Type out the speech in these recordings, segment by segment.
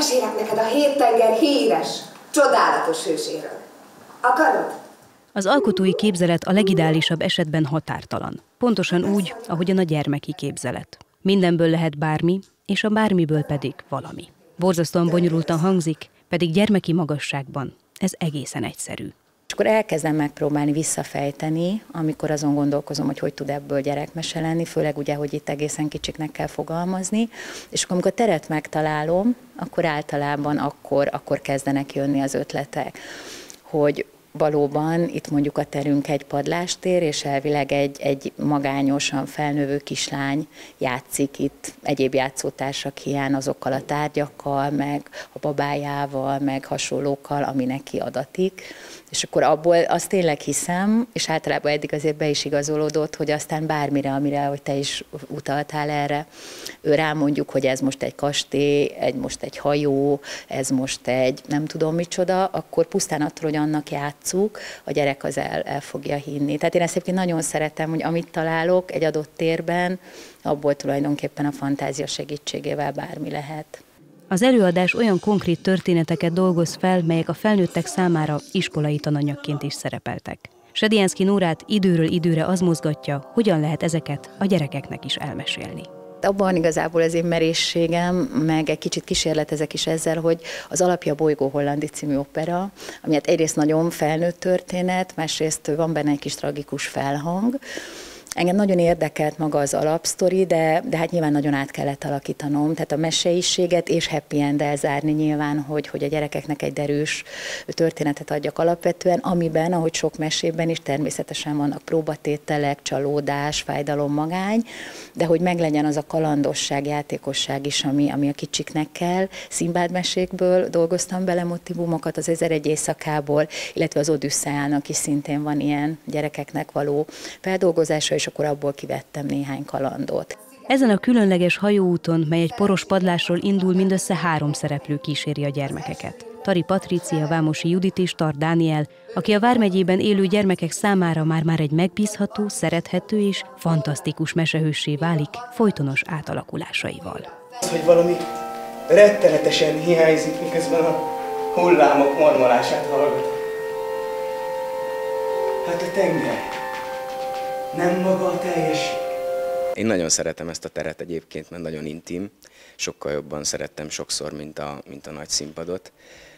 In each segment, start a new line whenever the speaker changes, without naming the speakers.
mesélek neked a 7 tenger híres, csodálatos hőséről. Akarod?
Az alkotói képzelet a legideálisabb esetben határtalan. Pontosan úgy, ahogyan a gyermeki képzelet. Mindenből lehet bármi, és a bármiből pedig valami. Borzasztóan bonyolultan hangzik, pedig gyermeki magasságban ez egészen egyszerű.
És akkor elkezdem megpróbálni visszafejteni, amikor azon gondolkozom, hogy tud ebből gyerekmese lenni, főleg ugye, hogy itt egészen kicsiknek kell fogalmazni, és akkor amikor teret megtalálom, akkor általában akkor kezdenek jönni az ötletek, hogy valóban itt mondjuk a terünk egy padlástér, és elvileg egy magányosan felnövő kislány játszik itt egyéb játszótársak hiány azokkal a tárgyakkal, meg a babájával, meg hasonlókkal, ami neki adatik. És akkor abból azt tényleg hiszem, és általában eddig azért be is igazolódott, hogy aztán bármire, amire, hogy te is utaltál erre, rámondjuk, hogy ez most egy kastély, most egy hajó, ez most egy nem tudom micsoda, akkor pusztán attól, hogy annak játsszuk, a gyerek az el fogja hinni. Tehát én ezt egyébként nagyon szeretem, hogy amit találok egy adott térben, abból tulajdonképpen a fantázia segítségével bármi lehet.
Az előadás olyan konkrét történeteket dolgoz fel, melyek a felnőttek számára iskolai tananyagként is szerepeltek. Sediánszky Nórát időről időre az mozgatja, hogyan lehet ezeket a gyerekeknek is elmesélni.
Abban igazából az én merészségem, meg egy kicsit kísérletezek is ezzel, hogy az alapja Bolygó Hollandi című opera, ami hát egyrészt nagyon felnőtt történet, másrészt van benne egy kis tragikus felhang. Engem nagyon érdekelt maga az alapsztori, de hát nyilván nagyon át kellett alakítanom, tehát a meseiséget és happy end-el zárni nyilván, hogy a gyerekeknek egy derűs történetet adjak alapvetően, amiben, ahogy sok mesében is természetesen vannak próbatételek, csalódás, fájdalom, magány, de hogy meglegyen az a kalandosság, játékosság is, ami a kicsiknek kell. Szimbád mesékből dolgoztam bele motivumokat, az 1001 éjszakából, illetve az Odüsszeának is szintén van ilyen gyerekeknek való feldolgozása, és akkor abból kivettem néhány kalandot.
Ezen a különleges hajóúton, mely egy poros padlásról indul, mindössze 3 szereplő kíséri a gyermekeket. Tari Patrícia, Vámosi Judit és Tar Dániel, aki a Vármegyében élő gyermekek számára már egy megbízható, szerethető és fantasztikus mesehőssé válik folytonos átalakulásaival.
Hogy valami rettenetesen hiányzik, miközben a hullámok mormolását hallgatom. Hát a tenger. Nem maga a teljesség.
Én nagyon szeretem ezt a teret egyébként, mert nagyon intim. Sokkal jobban szerettem sokszor, mint a nagy színpadot.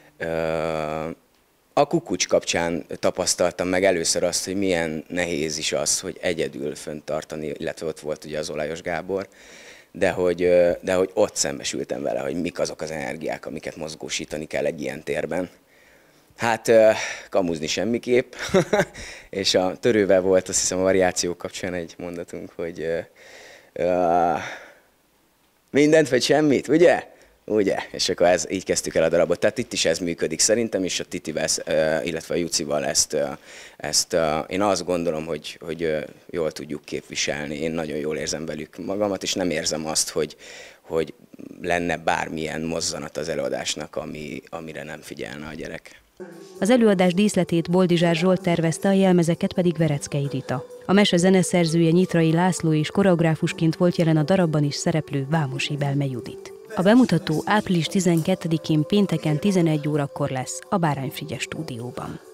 A Kukucs kapcsán tapasztaltam meg először azt, hogy milyen nehéz is az, hogy egyedül fönntartani, illetve ott volt ugye az Olajos Gábor, de hogy ott szembesültem vele, hogy mik azok az energiák, amiket mozgósítani kell egy ilyen térben. Hát kamuzni semmiképp, és a Törővel volt, azt hiszem a variáció kapcsán egy mondatunk, hogy mindent vagy semmit, ugye? Ugye? És akkor így kezdtük el a darabot. Tehát itt is ez működik szerintem, és a Titivel, illetve a Jucival ezt én azt gondolom, hogy jól tudjuk képviselni. Én nagyon jól érzem velük magamat, és nem érzem azt, hogy lenne bármilyen mozzanat az előadásnak, amire nem figyelne a gyerek.
Az előadás díszletét Boldizsár Zsolt tervezte, a jelmezeket pedig Vereckei Rita. A mese zeneszerzője Nyitrai László és koreográfusként volt jelen a darabban is szereplő Vámosi Belme Judit. A bemutató április 12-én pénteken 11 órakor lesz a Bárányfrigyes stúdióban.